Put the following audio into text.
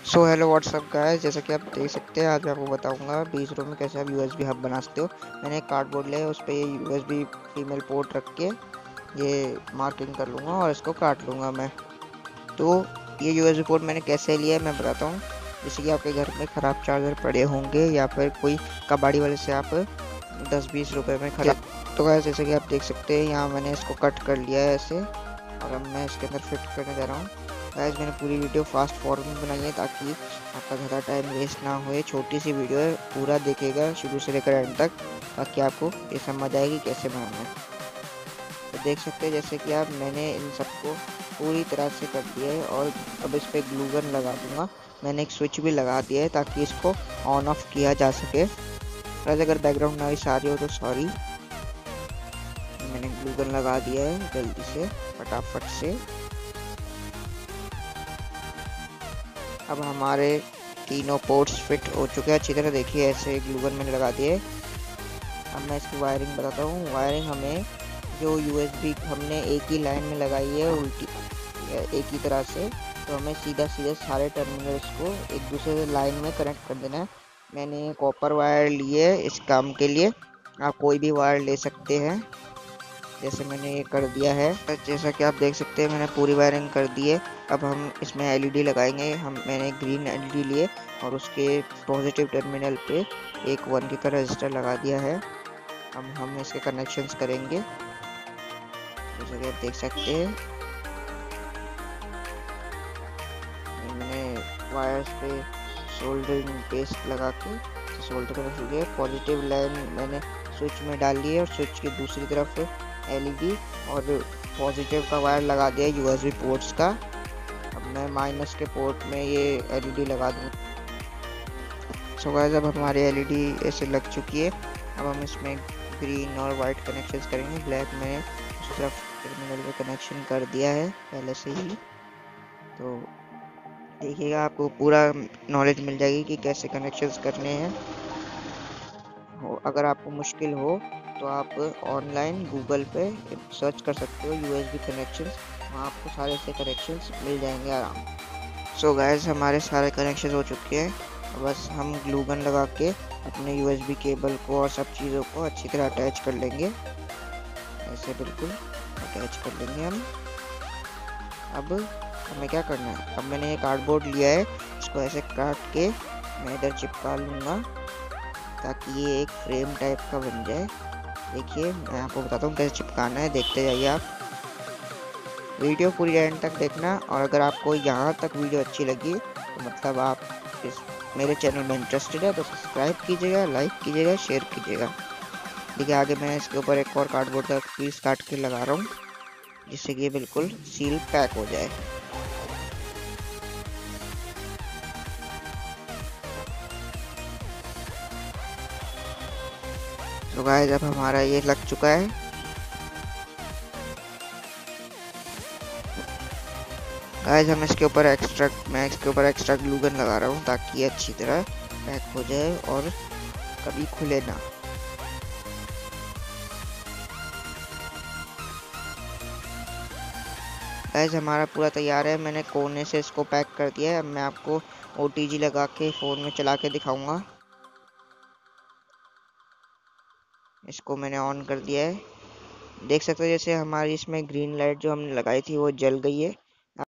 So hello what's up guys, जैसा कि आप देख सकते हैं आज मैं आपको बताऊंगा 20 में कैसे आप यूएसबी हब बना सकते हो। मैंने एक कार्डबोर्ड लिया है, उस पर ये यूएसबी फीमेल पोर्ट रख के ये मार्किंग कर लूँगा और इसको काट लूँगा मैं। तो ये यूएसबी पोर्ट मैंने कैसे लिया है मैं बताता हूँ। जैसे कि आपके घर में ख़राब चार्जर पड़े होंगे या फिर कोई कबाड़ी वाले से आप 10-20 रुपए में खरीद। तो गाइस जैसे कि आप देख सकते हैं यहाँ मैंने इसको कट कर लिया है ऐसे, और अब मैं इसके अंदर फिट करने जा रहा हूँ। गाइस मैंने पूरी वीडियो फास्ट फॉरवर्ड में बनाई है ताकि आपका ज़्यादा टाइम वेस्ट ना होए। छोटी सी वीडियो है, पूरा देखिएगा शुरू से लेकर एंड तक ताकि आपको ये समझ आएगी कैसे बनाना है। तो देख सकते हैं जैसे कि आप मैंने इन सबको पूरी तरह से कर दिया है और अब इस पर ग्लू गन लगा दूंगा। मैंने एक स्विच भी लगा दिया है ताकि इसको ऑन ऑफ किया जा सके। और अगर बैकग्राउंड नॉइस आ रही हो तो सॉरी। मैंने ग्लू गन लगा दिया है जल्दी से फटाफट से। अब हमारे तीनों पोर्ट्स फिट हो चुके हैं अच्छी तरह, देखिए ऐसे ग्लू गन मैंने लगा दिए। अब मैं इसकी वायरिंग बताता हूँ। वायरिंग हमें जो यूएसबी हमने एक ही लाइन में लगाई है उल्टी एक ही तरह से, तो हमें सीधा सीधा सारे टर्मिनल्स को एक दूसरे लाइन में कनेक्ट कर देना है। मैंने कॉपर वायर लिए इस काम के लिए, आप कोई भी वायर ले सकते हैं। जैसे मैंने ये कर दिया है, जैसा कि आप देख सकते हैं मैंने पूरी वायरिंग कर दी है। अब हम इसमें एलईडी लगाएंगे। मैंने ग्रीन एलईडी लिए और उसके पॉजिटिव टर्मिनल पे एक 1K का रजिस्टर लगा दिया है। अब हम इसके कनेक्शंस करेंगे जैसा कि आप देख सकते हैं। मैंने वायर्स पे सोल्डरिंग पेस्ट लगा के सोल्डर करना शुरू किया। पॉजिटिव लाइन मैंने स्विच में डाल ली है और स्विच की दूसरी तरफ एलईडी और पॉजिटिव का वायर लगा दिया यूएसबी पोर्ट्स का। अब मैं माइनस के पोर्ट में ये एलईडी लगा दूँ। सो गाइस अब हमारी एलईडी ऐसे लग चुकी है। अब हम इसमें ग्रीन और वाइट कनेक्शंस करेंगे। ब्लैक में उस तरफ टर्मिनल पे कनेक्शन कर दिया है पहले से ही, तो देखिएगा आपको पूरा नॉलेज मिल जाएगी कि कैसे कनेक्शंस करने हैं। अगर आपको मुश्किल हो तो आप ऑनलाइन गूगल पे सर्च कर सकते हो यूएसबी कनेक्शंस, वहाँ आपको सारे से कनेक्शंस मिल जाएंगे आराम। सो गाइस हमारे सारे कनेक्शन हो चुके हैं। बस हम ग्लू गन लगा के अपने यूएसबी केबल को और सब चीज़ों को अच्छी तरह अटैच कर लेंगे। ऐसे बिल्कुल अटैच कर लेंगे हम। अब हमें क्या करना है, अब मैंने ये कार्डबोर्ड लिया है, इसको ऐसे काट के मैं इधर चिपका लूँगा ताकि ये एक फ्रेम टाइप का बन जाए। देखिए मैं आपको बताता हूँ कैसे चिपकाना है, देखते जाइए आप। वीडियो पूरी एंड तक देखना, और अगर आपको यहाँ तक वीडियो अच्छी लगी तो मतलब आप इस मेरे चैनल में इंटरेस्टेड है तो सब्सक्राइब कीजिएगा, लाइक कीजिएगा, शेयर कीजिएगा। देखिए आगे मैं इसके ऊपर एक और कार्डबोर्ड का पीस काट के लगा रहा हूँ जिससे कि ये बिल्कुल सील पैक हो जाए। तो गाइस अब हमारा ये लग चुका है। गाइस हम इसके ऊपर एक्स्ट्रा ग्लू गन लगा रहा हूँ ताकि ये अच्छी तरह पैक हो जाए और कभी खुले ना। गाइस हमारा पूरा तैयार है, मैंने कोने से इसको पैक कर दिया है। अब मैं आपको ओटीजी लगा के फ़ोन में चला के दिखाऊंगा। इसको मैंने ऑन कर दिया है, देख सकते हो जैसे हमारी इसमें ग्रीन लाइट जो हमने लगाई थी वो जल गई है।